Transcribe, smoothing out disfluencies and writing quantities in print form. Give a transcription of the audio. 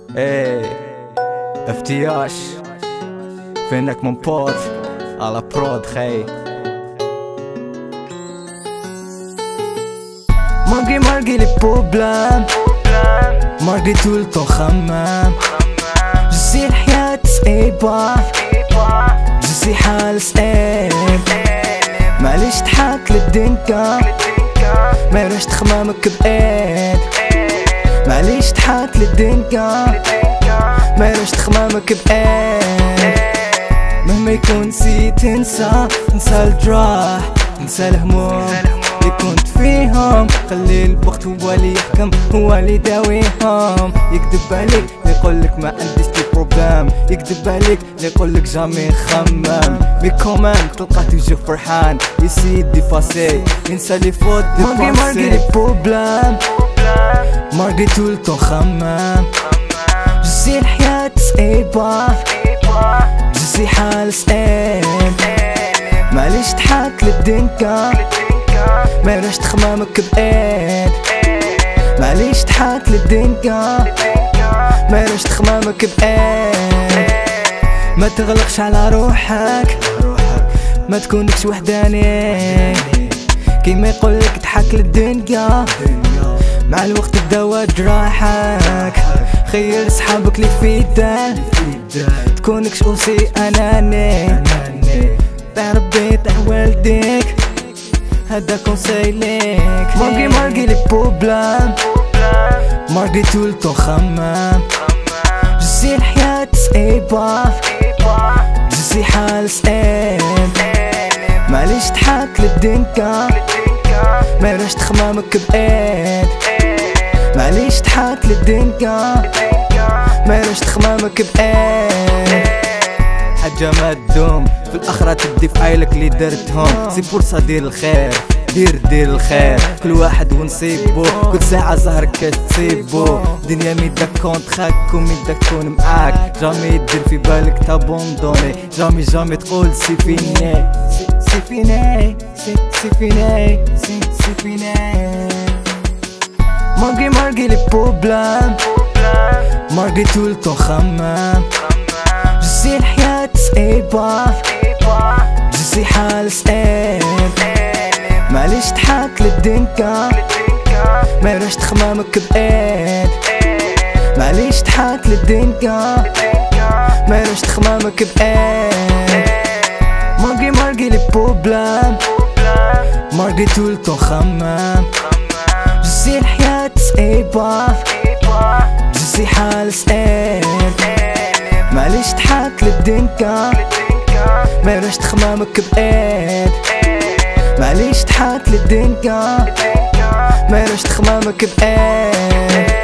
ايه افتياش فينك من بود على برود خي مرقي لي بروبلام مرقي طول تخمم جسي الحياة صعيبة جسي حال صعيب معليش تحاك للدنكا ميرش تخمامك بإيد معليش تحاك للدنكا ميرش تخمامك بإيد مهما يكون نسيت انسى الجراح انسى الهموم اللي كنت فيهم خلي الوقت هو اللي يحكم هو اللي يداويهم يكذب عليك يقولك ما عنديش دي بروبلام يكذب عليك يقولك جامي نخمم مي كومان تلقاه توجو فرحان يسيد دي فاسي ينسى لي فوت دي فاسي مرقي لي بروبلام مرقي طول تخمم جسي الحياة صعيبة جسي حال صعيب معليش تحاك للدنكا ميرش تخمامك بإيد معليش تحاك للدنكا ميرش تخمامك بإيد ما تغلقش على روحك ما تكونكش وحداني كيما يقولك تحاك للدنيا مع الوقت تداوى جراحك خير صحابك اللي في الدار تكونكش اوسي اناني تاع ربي تاع والديك هدا كونساي ليك مرقي لي بروبلام مرقي طول تخمم جسي الحياة صعيبة جسي حال صعيب معليش تحاك للدنكا ميرش تخمامك بإيد معليش تحاك للدنكا ميرش تخمامك بإيد حاجة ما تدوم في الآخرة تدي في عيلك اللي درتهم سي فرصة دير الخير دير الخير كل واحد ونصيبو كل ساعة زهرك تصيبو دنيا ميدك كونت خاك وميدك تكون معاك جامي يدير في بالك تابوندوني جامي تقول سي فيني سي فيني سي فيني سي فيني مرقي لي بروبلام مرقي طول تخمم جسي الحياة صعيبة جسي حال صعيب معليش تحاك للدنكا ميرش تخمامك بإيد معليش تحاك للدنكا ميرش تخمامك بإيد مرقي لي بروبلام مرقي طول تخمم جسي الحياة صعيبة جسي حال صعيب معليش تحاك للدنكا ميرش تخمامك بإيد معليش تحاك للدنكا ميرش تخمامك بإيد